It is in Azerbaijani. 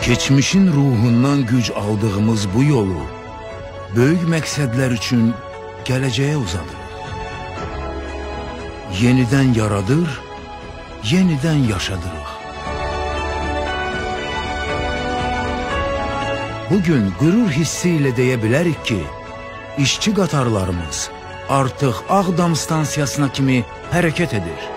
Keçmişin ruhundan güc aldığımız bu yolu böyük məqsədlər üçün gələcəyə uzadırıq. Yenidən yaradır, yenidən yaşadırıq. Bugün qürur hissi ilə deyə bilərik ki, işçi qatarlarımız artıq Ağdam stansiyasına kimi hərəkət edir.